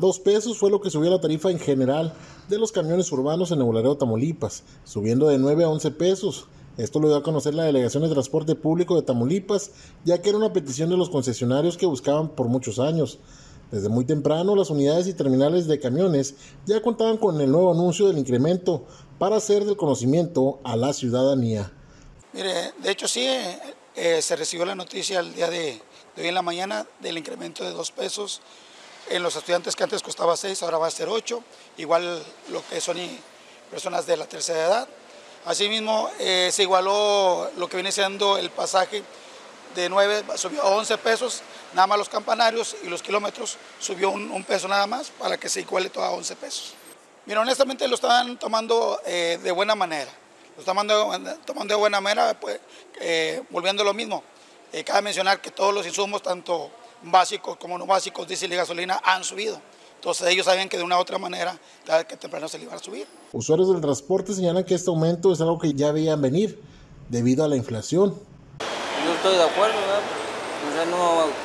2 pesos fue lo que subió la tarifa en general de los camiones urbanos en Nuevo Laredo, Tamaulipas, subiendo de 9 a 11 pesos. Esto lo dio a conocer la Delegación de Transporte Público de Tamaulipas, ya que era una petición de los concesionarios que buscaban por muchos años. Desde muy temprano, las unidades y terminales de camiones ya contaban con el nuevo anuncio del incremento para hacer del conocimiento a la ciudadanía. Mire, de hecho sí, se recibió la noticia el día de hoy en la mañana del incremento de 2 pesos en los estudiantes que antes costaba 6, ahora va a ser 8, igual lo que son personas de la tercera edad. Asimismo, se igualó lo que viene siendo el pasaje de 9, subió a 11 pesos, nada más los campanarios, y los kilómetros subió un peso nada más para que se iguale todo a 11 pesos. Mira, honestamente lo están tomando de buena manera, lo están tomando de buena manera, pues, volviendo a lo mismo. Cabe mencionar que todos los insumos, tanto básicos como no básicos, diésel y gasolina, han subido. Entonces ellos saben que de una u otra manera, tarde que temprano se les iban a subir. Usuarios del transporte señalan que este aumento es algo que ya veían venir debido a la inflación. Yo estoy de acuerdo, ¿verdad? O sea,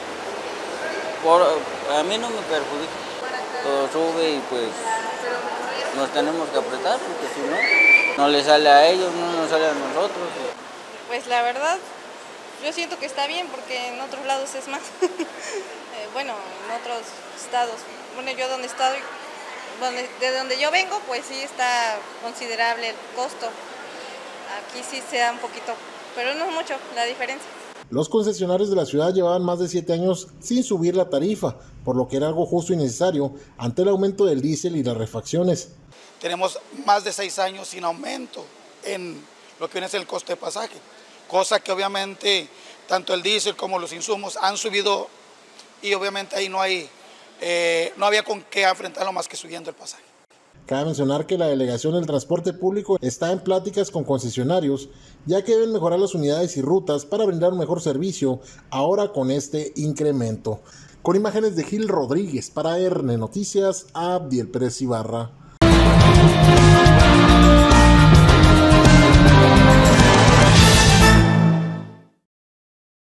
a mí no me perjudica. Todo sube y pues nos tenemos que apretar porque si no le sale a ellos, no nos sale a nosotros. Pues la verdad, yo siento que está bien porque en otros lados es más. Bueno, en otros estados. Bueno, yo donde estoy, de donde yo vengo, pues sí está considerable el costo. Aquí sí se da un poquito, pero no es mucho la diferencia. Los concesionarios de la ciudad llevaban más de 7 años sin subir la tarifa, por lo que era algo justo y necesario ante el aumento del diésel y las refacciones. Tenemos más de 6 años sin aumento en lo que viene a ser el costo de pasaje, cosa que obviamente tanto el diésel como los insumos han subido y obviamente ahí no había con qué enfrentarlo más que subiendo el pasaje. Cabe mencionar que la Delegación del Transporte Público está en pláticas con concesionarios, ya que deben mejorar las unidades y rutas para brindar un mejor servicio ahora con este incremento. Con imágenes de Gil Rodríguez para ERNE Noticias, Abdiel Pérez Ibarra.